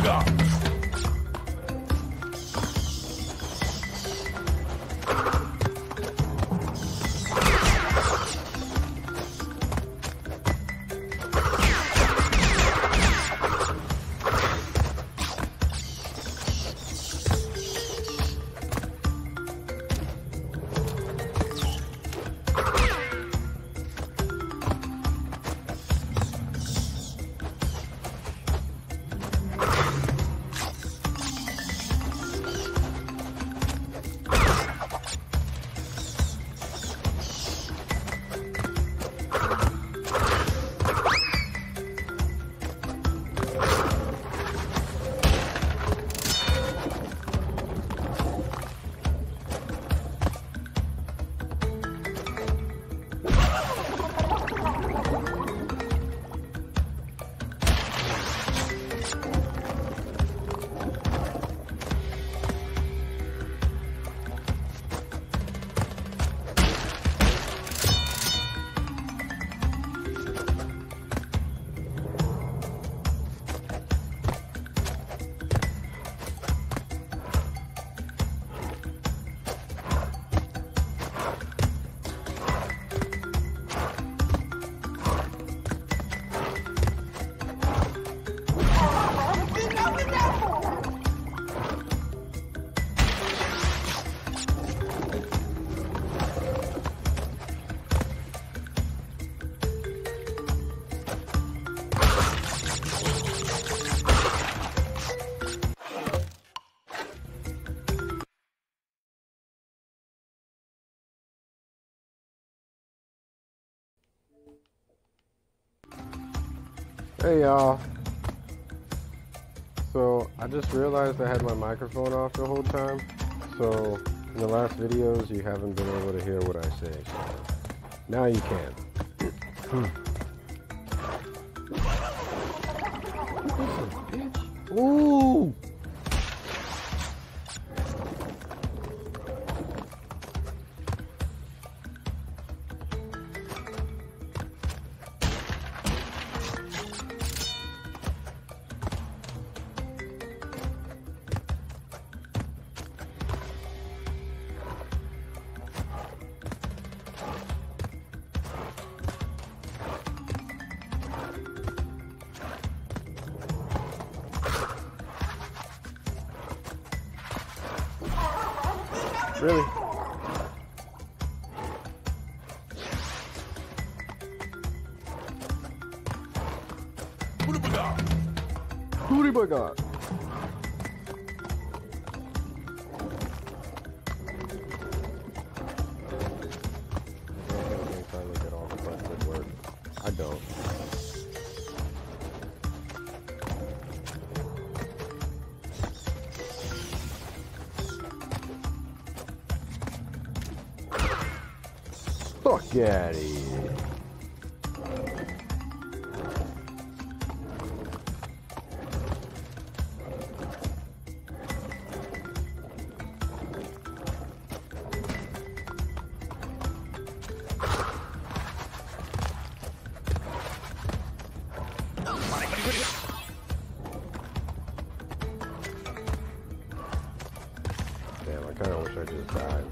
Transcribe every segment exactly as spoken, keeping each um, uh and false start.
Hey y'all. So I just realized I had my microphone off the whole time. So in the last videos you haven't been able to hear what I say. So now you can. Ooh! Really? Hootie my God. I look at all the good work. I don't. Fuck out of here. Damn, I kinda wish I just died.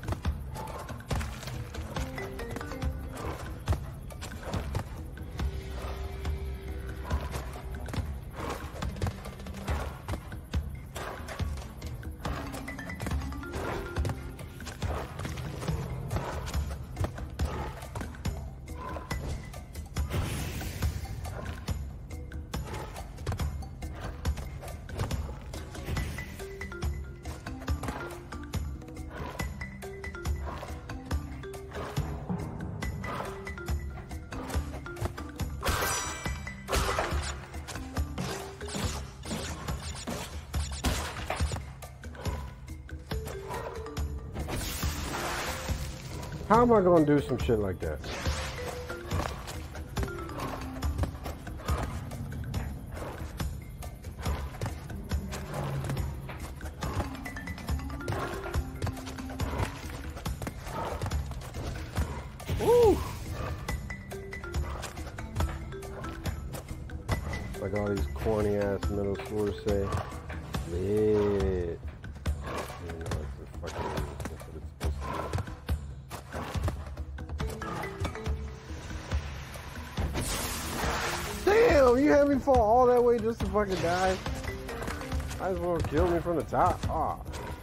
How am I gonna do some shit like that? Ooh. Like all these corny ass middle schoolers say. Lit. You know, it's a fucking, that's what it's supposed to be. Damn, you had me fall all that way just to fucking die? Might as well kill me from the top. Ah.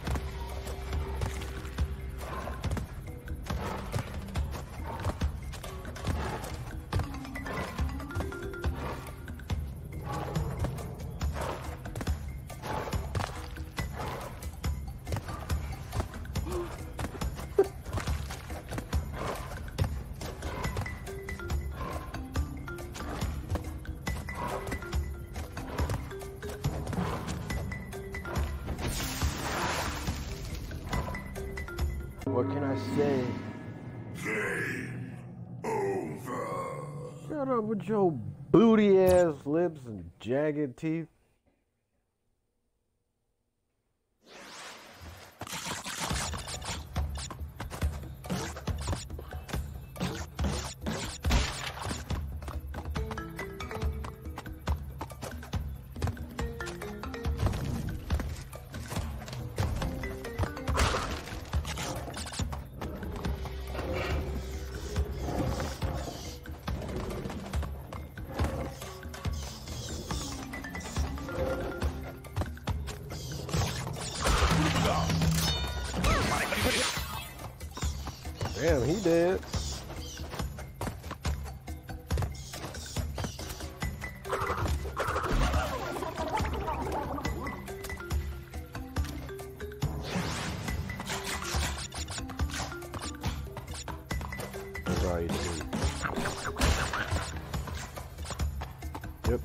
What can I say? Game over. Shut up with your booty ass lips and jagged teeth. Damn, he dead. That's all you see. Yep.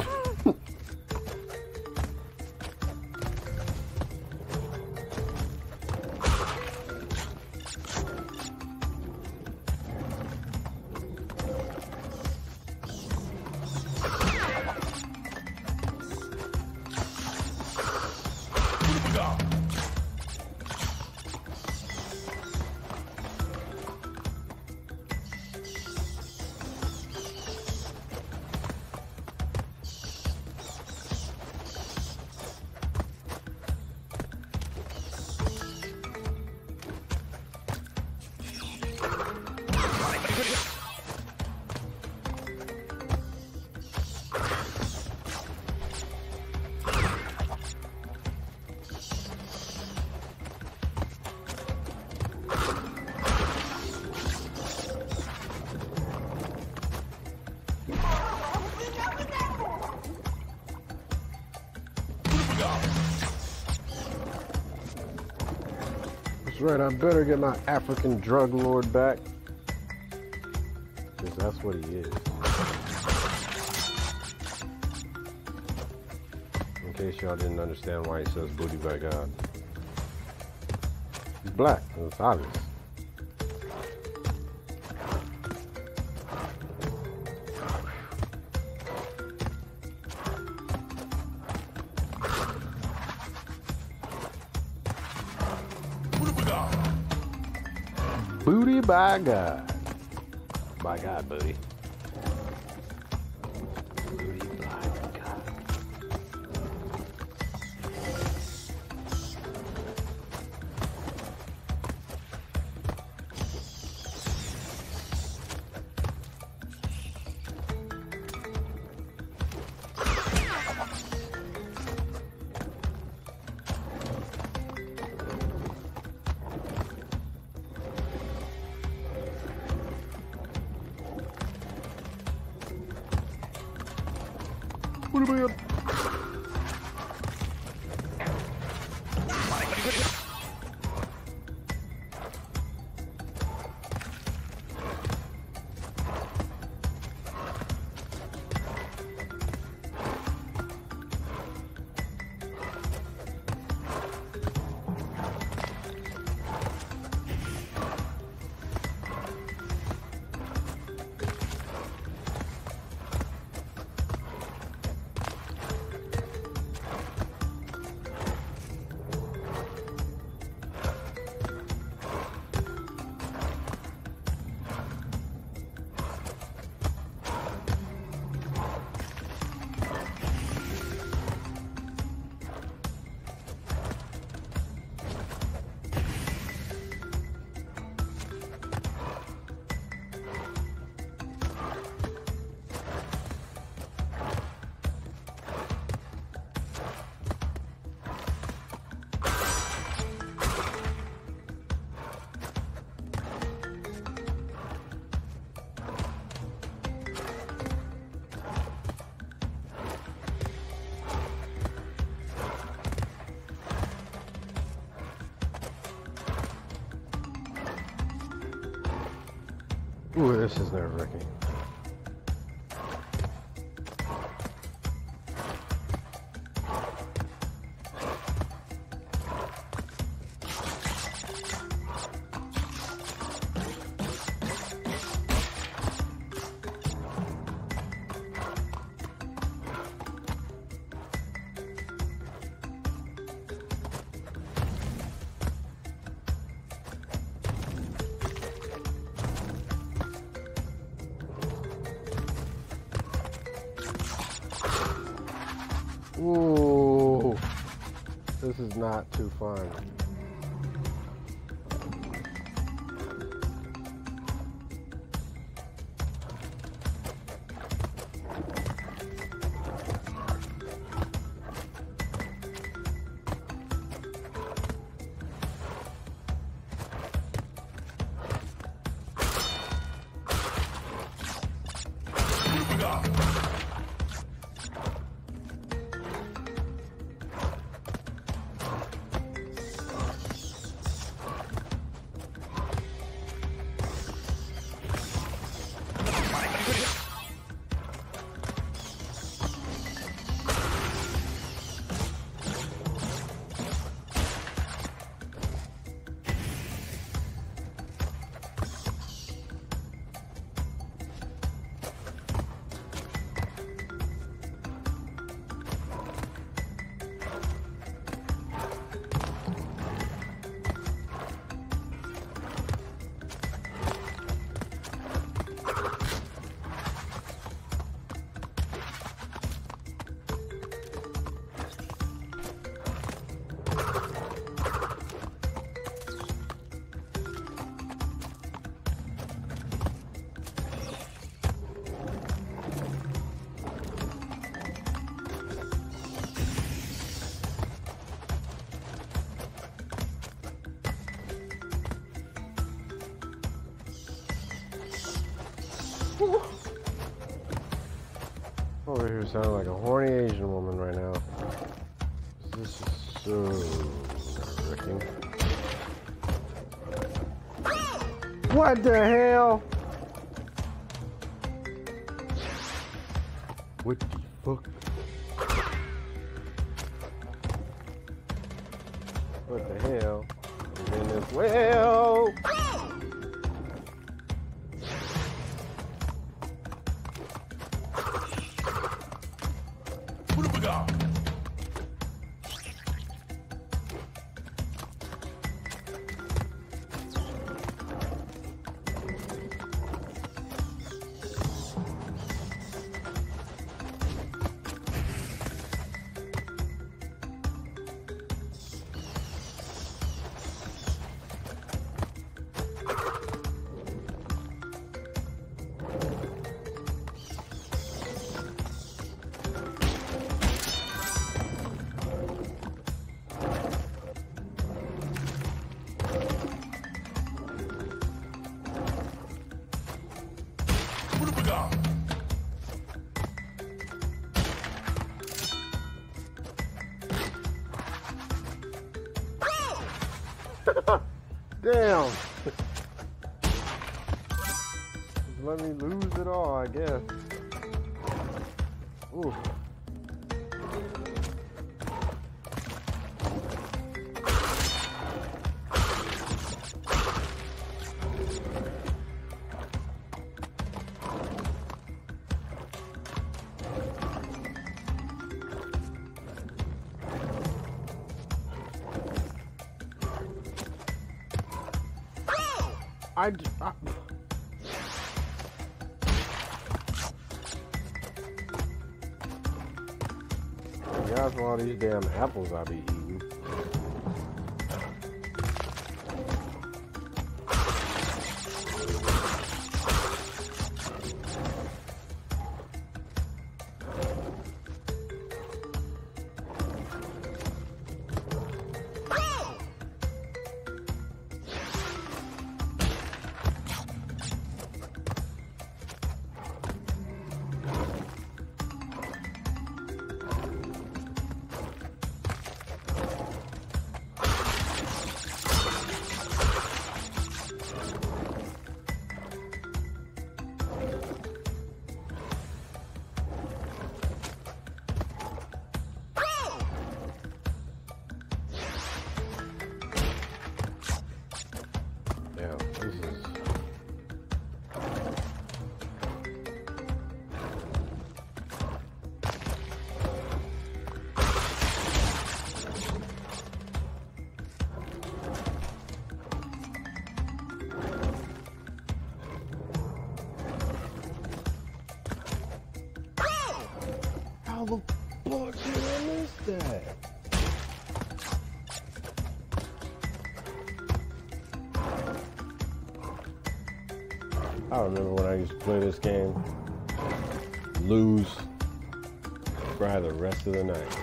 That's right, I better get my African drug lord back. Because that's what he is. In case y'all didn't understand why he says booty by God. He's black, it's obvious. Booty by God. By God, booty. Booty by God. What am I up? Ooh, this is nerve-wracking. Ooh, this is not too fun. Over here sounding like a horny Asian woman right now. This is so nerve-wracking. What the hell? What the fuck? What the hell? In this well. What have we got? Damn! Just let me lose it all, I guess. Ooh. I, I guys, all these damn apples I be eating. How the fuck did I miss that? I remember when I used to play this game, lose, cry the rest of the night.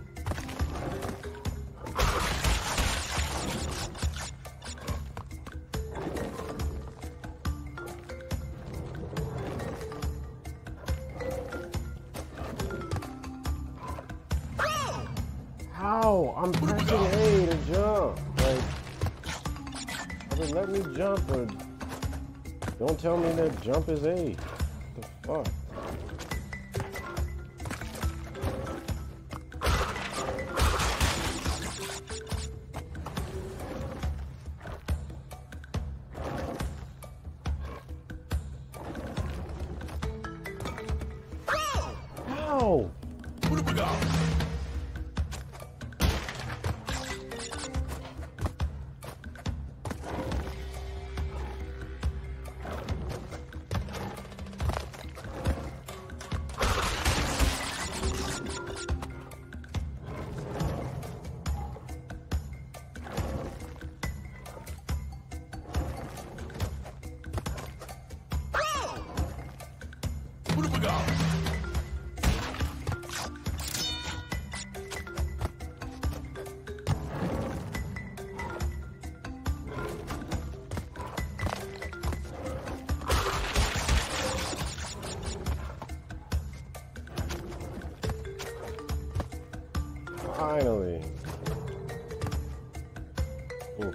How? I'm pressing A to jump. Like, I mean, let me jump, but don't tell me that jump is A. What the fuck? How? What have we got? What have we got? Finally. Ooh.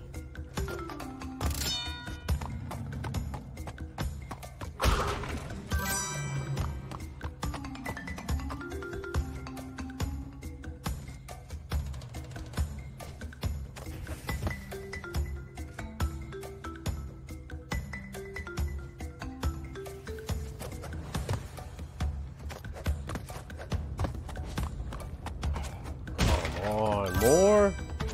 On more.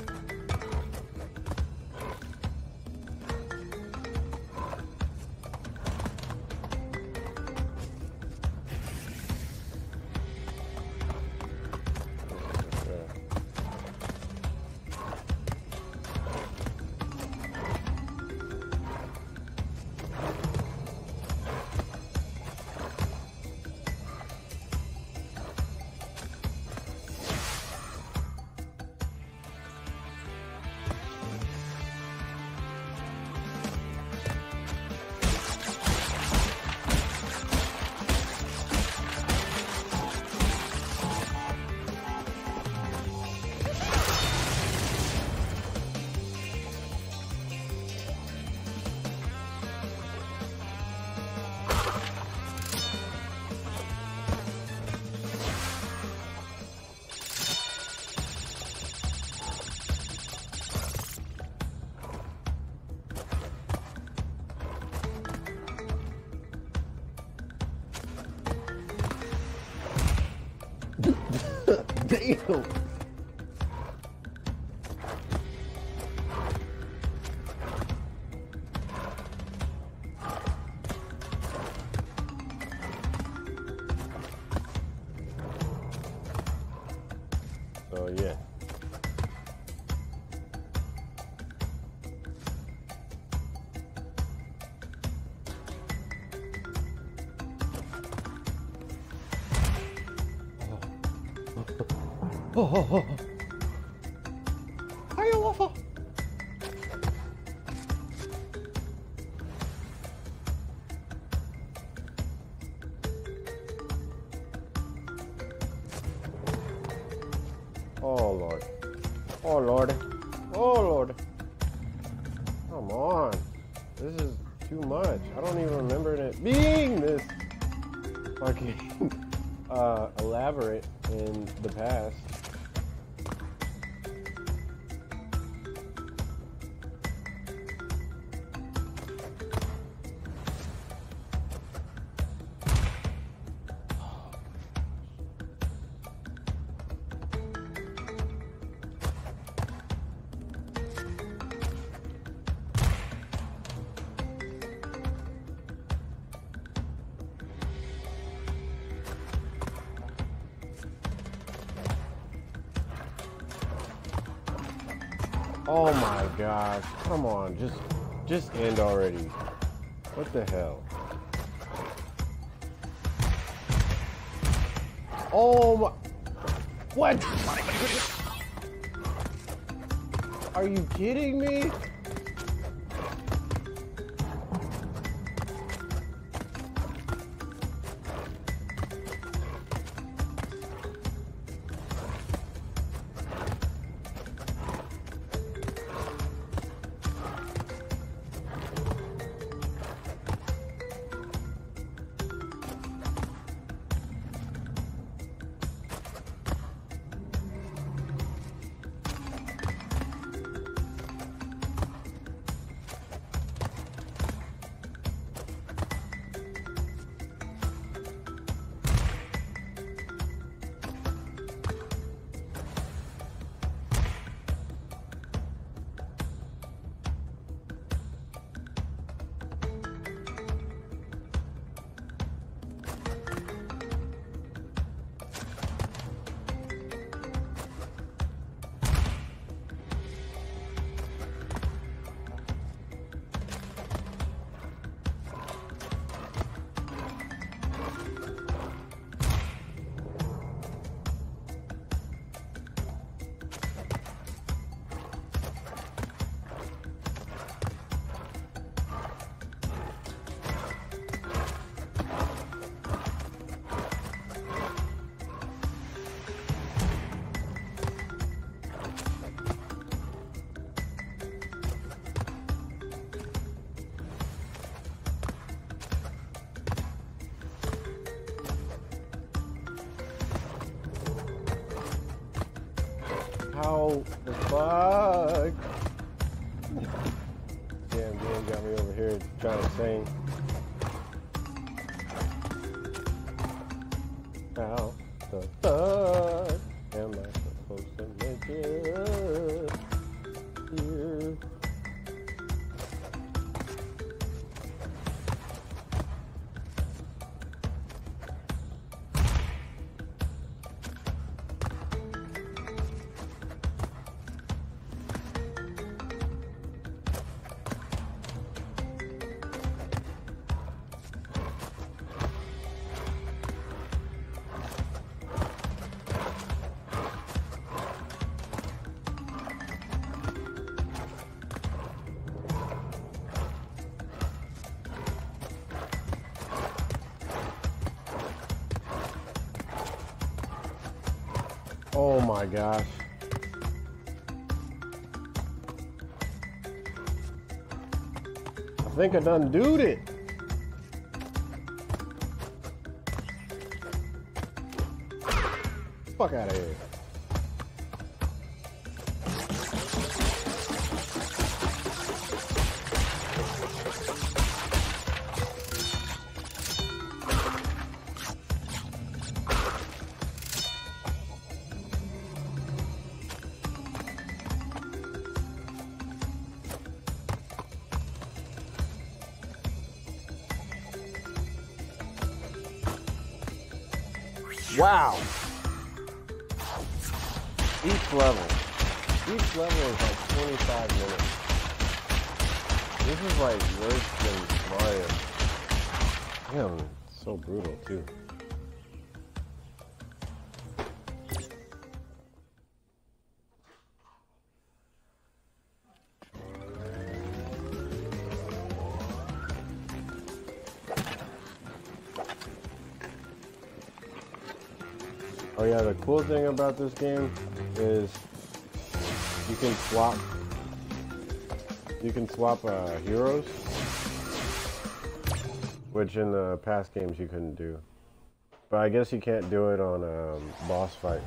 Damn. So yeah. Oh, oh, oh. Hiya, Waffle. Oh, Lord. Oh, Lord. Oh, Lord. Come on. This is too much. I don't even remember it being this fucking uh, elaborate in the past. Oh my gosh. Come on. Just, just end already. What the hell? Oh my. What? Are you kidding me? How the fuck? Damn, Dan got me over here trying to sing. How the fuck am I supposed to make it here? Oh my gosh. I think I done doed it. Fuck out of here. Wow. Each level. Each level is like twenty-five minutes. This is like worse than Mario. Damn, so brutal too. Oh yeah, the cool thing about this game is you can swap you can swap uh, heroes, which in the past games you couldn't do. But I guess you can't do it on um, boss fights.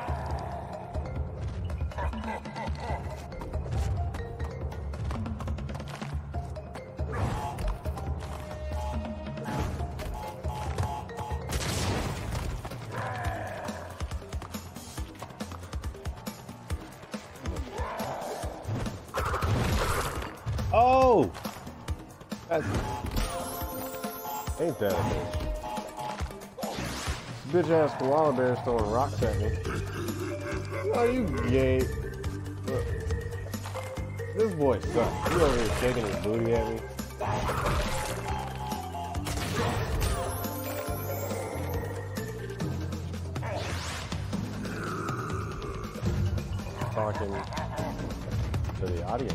Oh! That's... Ain't that a bitch? Bitch ass koala bear's throwing rocks at me. Oh, you gay. Look. This boy sucks. He over here shaking his booty at me. Talking to the audience.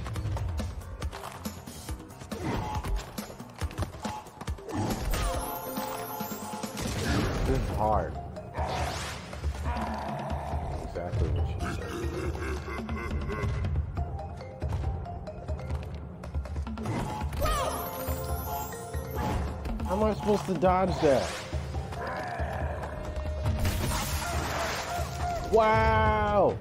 This is hard. Exactly what she said. How am I supposed to dodge that? Wow!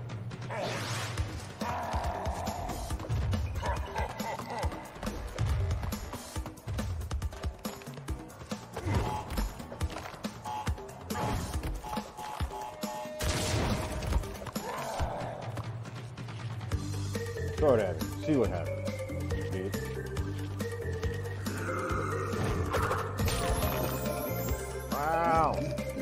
Throw it at him. See what happens. Bitch. Wow.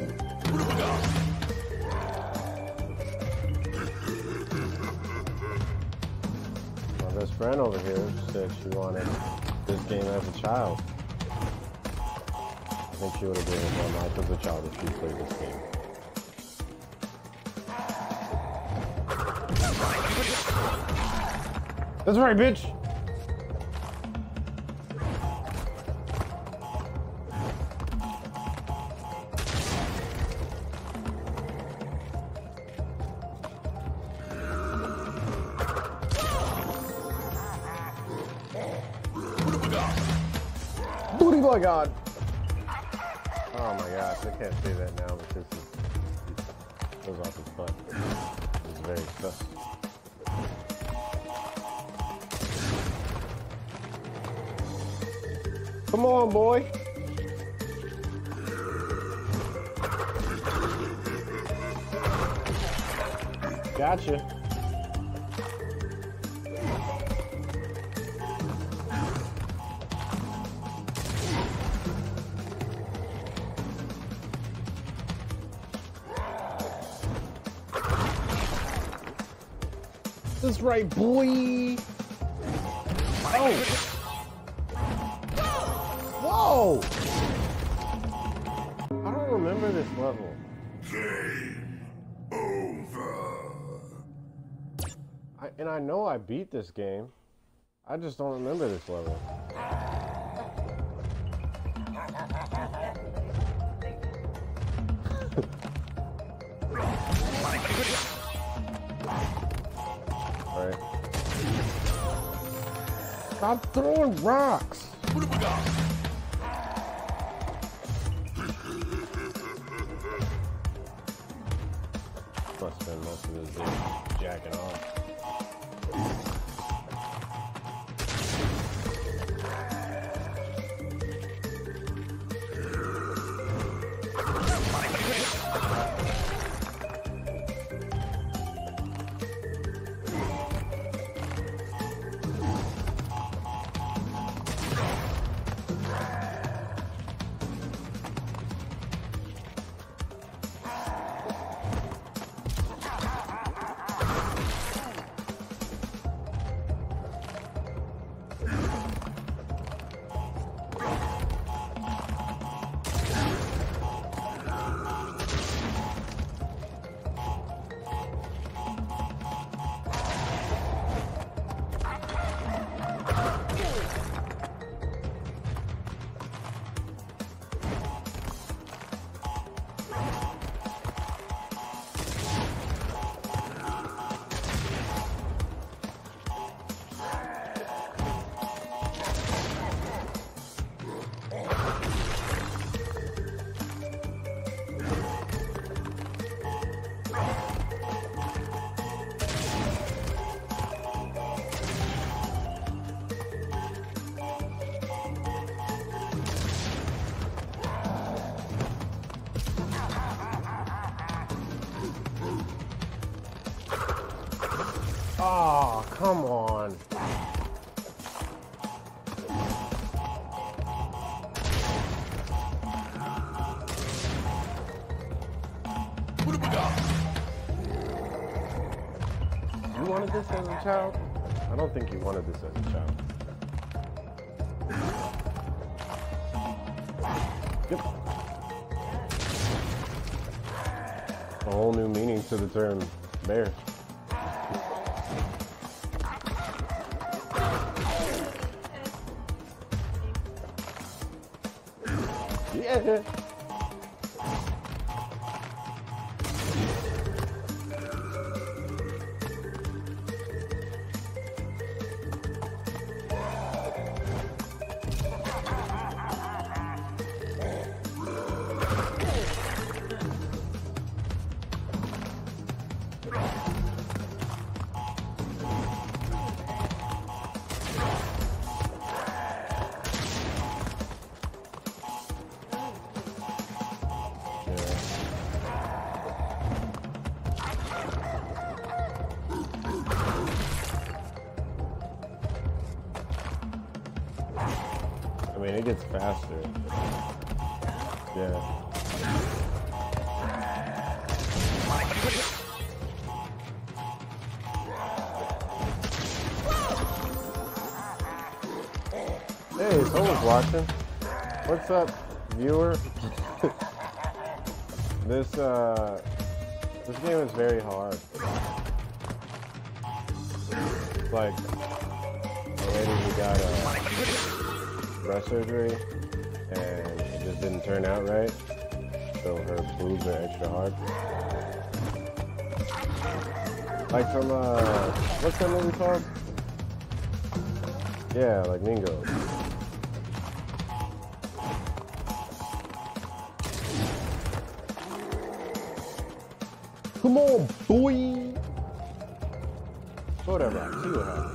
My best friend over here said she wanted this game as a child. I think she would have been with my life as a child if she played this game. That's right, bitch! Booty by God! Oh my gosh, I can't say that now because it goes off his butt. It's very sus. Come on, boy. Gotcha. That's right, boy. Oh. Whoa! I don't remember this level. Game over. I, and I know I beat this game. I just don't remember this level. Alright. Stop throwing rocks! What have we got? Must spend most of his day jacking off. Oh, come on. What have we got? You wanted this as a child? I don't think you wanted this as a child. Yep. A whole new meaning to the term bear. Yeah. I mean, it gets faster. Yeah. Hey, someone's watching. What's up, viewer? This, uh, this game is very hard. It's like a lady who got a breast surgery and it just didn't turn out right, so her boobs are extra hard. Like from, uh, what's that movie called? Yeah, like Mean Girls. Come on, boy! Whatever, I'll see what happens.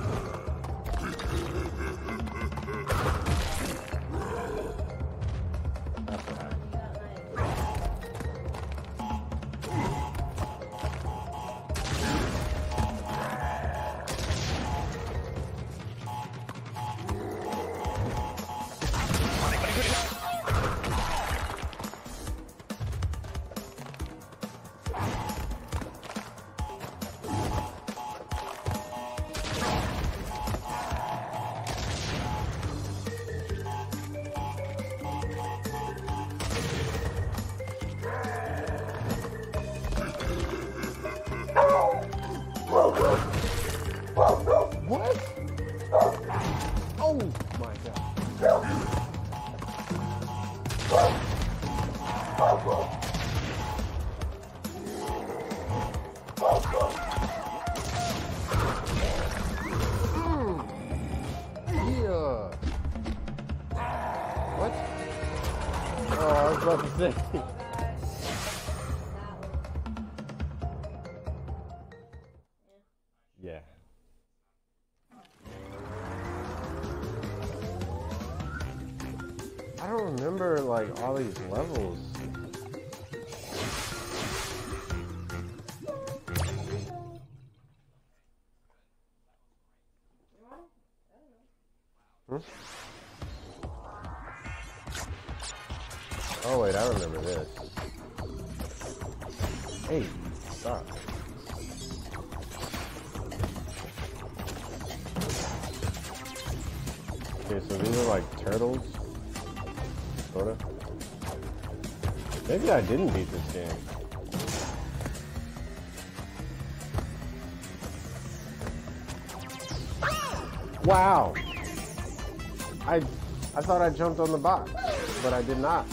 That's what happened. What? Oh my god. Mm. Yeah. What? Oh, I was about to say. Yeah. I don't remember like all these levels. Hmm? Oh wait, I remember this. Hey, stop. Okay, so these are like turtles. Sorta. Maybe I didn't beat this game. Wow! I I thought I jumped on the box, but I did not.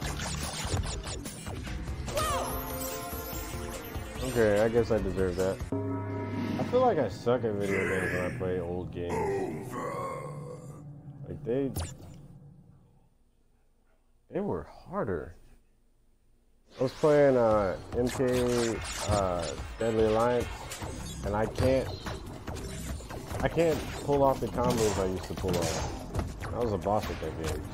Okay, I guess I deserve that. I feel like I suck at video games when I play old games. Like they They were harder. I was playing uh, M K uh, Deadly Alliance, and I can't, I can't pull off the combos I used to pull off. I was a boss at that game.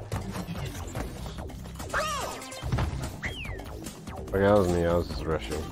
Okay, that was me. I was just rushing.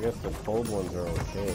guess the cold ones are okay.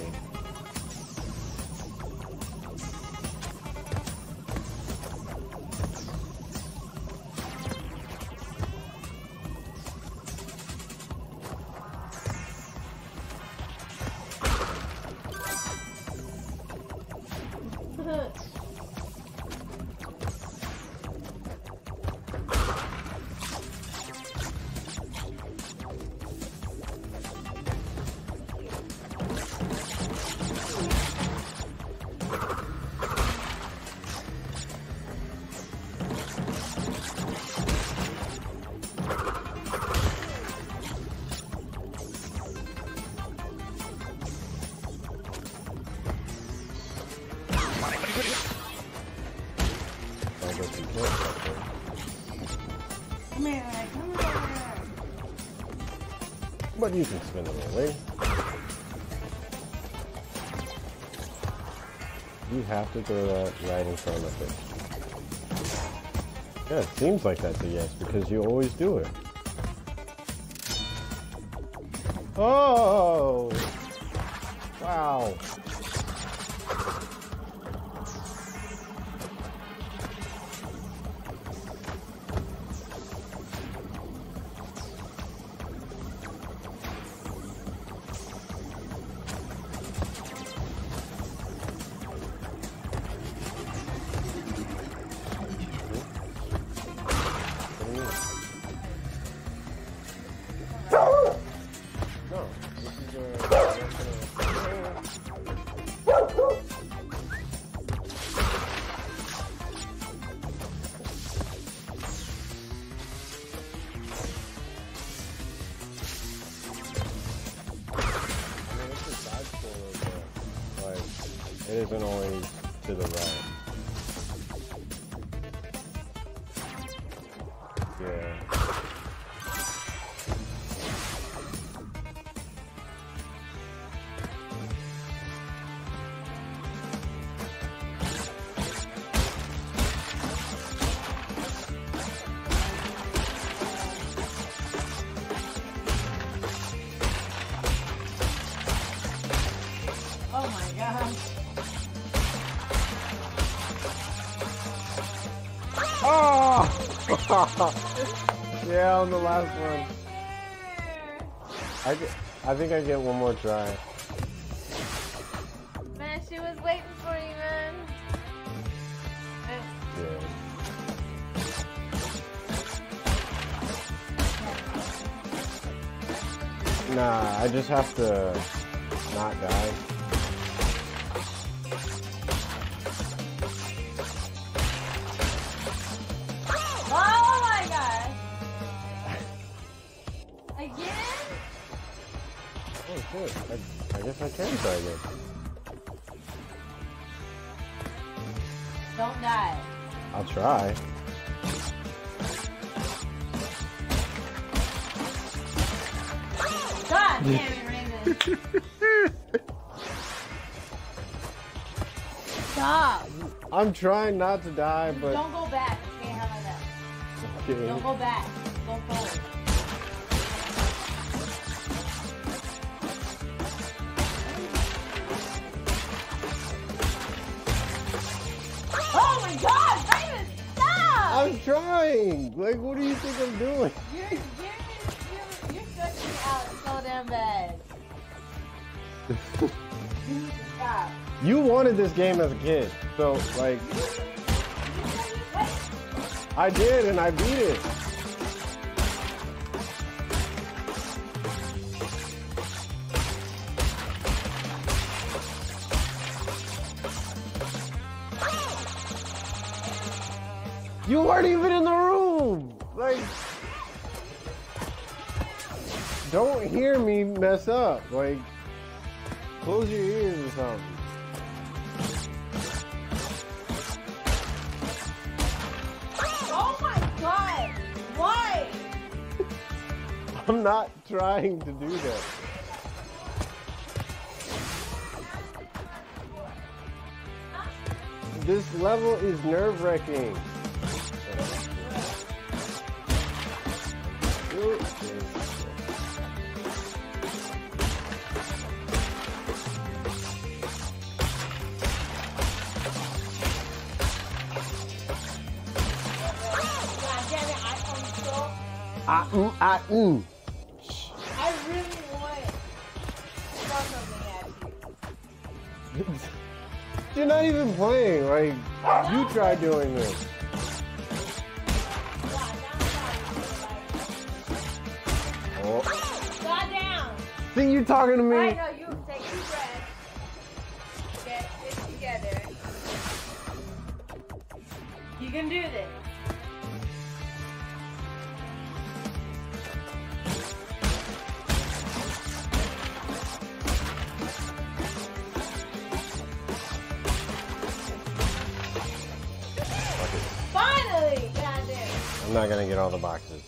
But you can spin it away. You have to throw that right in front of it. Yeah, it seems like that's a yes because you always do it. Oh! Wow. It isn't always to the right. Yeah. Oh my gosh. Oh! Yeah, on the last one. I, get, I think I get one more try. Man, she was waiting for you, man. Yeah. Nah, I just have to not die. Oh my god! Again? Oh shit, I, I guess I can try again. Don't die. I'll try. God damn it, Raven. Stop. I'm trying not to die, but... Don't go back. Okay, how about that? Okay. Don't go back. Go forward. Oh my god, Raven, stop! I'm trying! Like, what do you think I'm doing? You're, you're, you're, you're stretching me out so damn bad. You need to stop. You wanted this game as a kid, so, like... I did, and I beat it. You weren't even in the room! Like... Don't hear me mess up. Like, close your ears or something. Oh my god! Why? I'm not trying to do that. This level is nerve-wracking. Ah, mm, ah, mm. I really want to throw something at you. You're not even playing. Like, you try doing this. Oh. Got down. Think you talking to me? I know you take two breaths. Get it together. You can do this. Finally! Goddamn. I'm not gonna get all the boxes.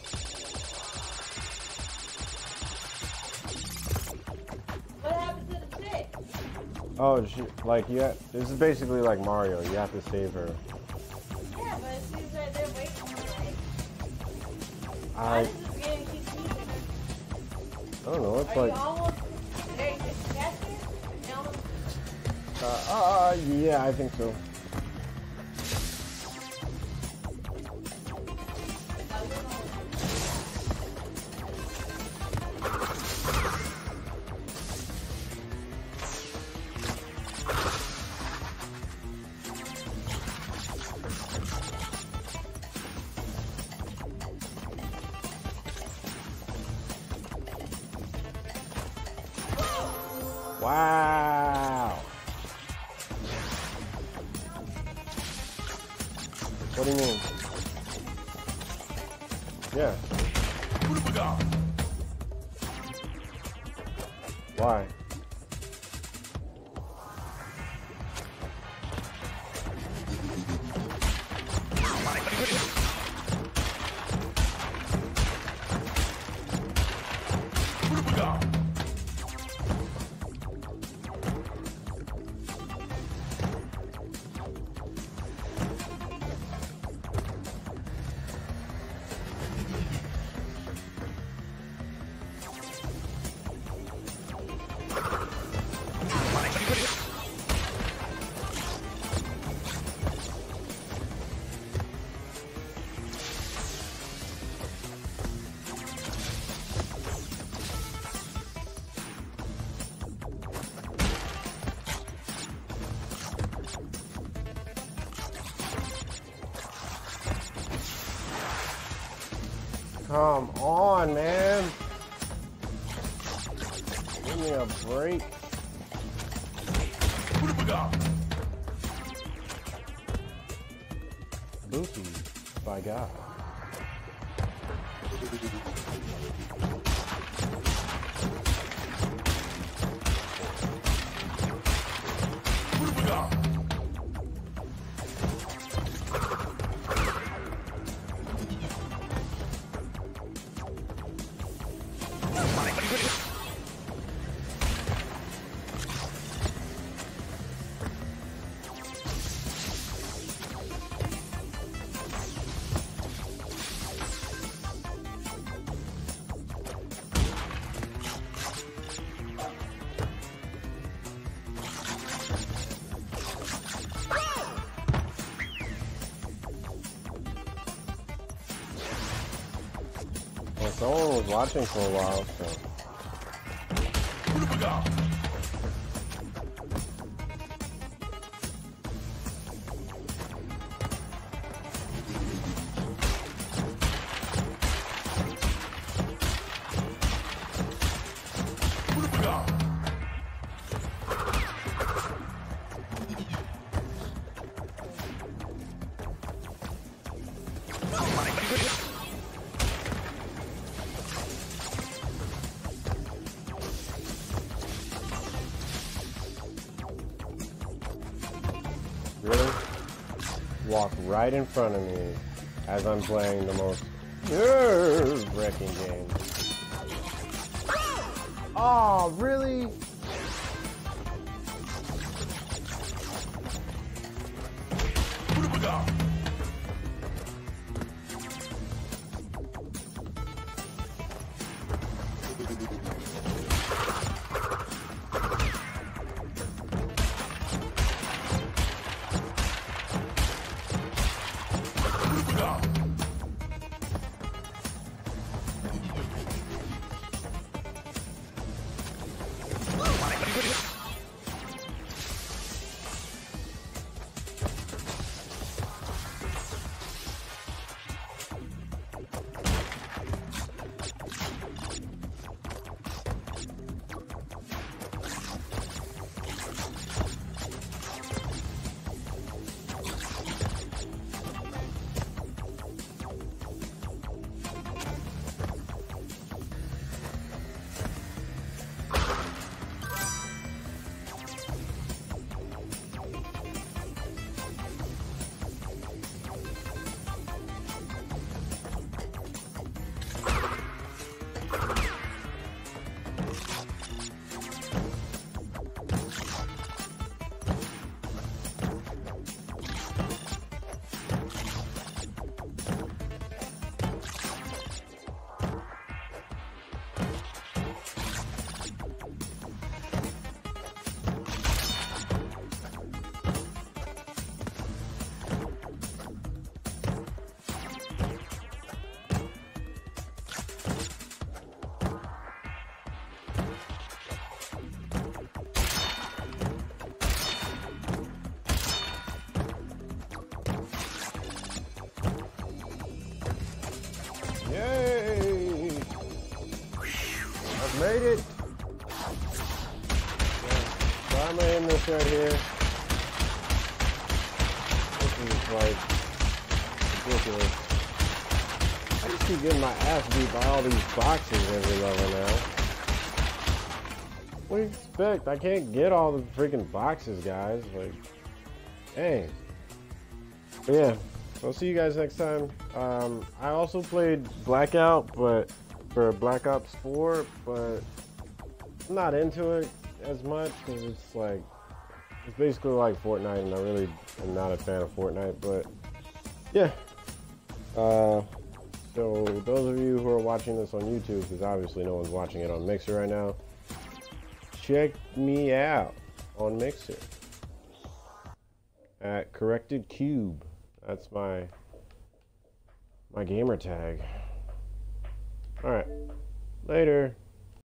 What happened to the stick? Oh, she, like, yeah, this is basically like Mario. You have to save her. Yeah, but it seems like they're waiting for me. Why I, does this game keep moving? I don't know. It's Are like, you almost there? You catch it? You almost uh, uh, yeah, I think so. Wow. What do you mean? Yeah. What have we got? Why? What have we got? Come on, man. Give me a break. What have we got? Spooky, by God. What have we got? Well, someone was watching for a while, so. What have we got? What have we got? Really? Walk right in front of me as I'm playing the most nerve-wracking game. Oh, really? What have we got? What have we got? made it. So I'm gonna end this right here. This is like ridiculous. I just keep getting my ass beat by all these boxes every level now. What do you expect? I can't get all the freaking boxes, guys. Like, dang. But yeah, so I'll see you guys next time. Um, I also played Blackout, but for Black Ops four, but I'm not into it as much because it's like it's basically like Fortnite, and I really am not a fan of Fortnite. But yeah, uh, so those of you who are watching this on YouTube, because obviously no one's watching it on Mixer right now, check me out on Mixer at Corrected Cube. That's my my gamer tag. All right, later.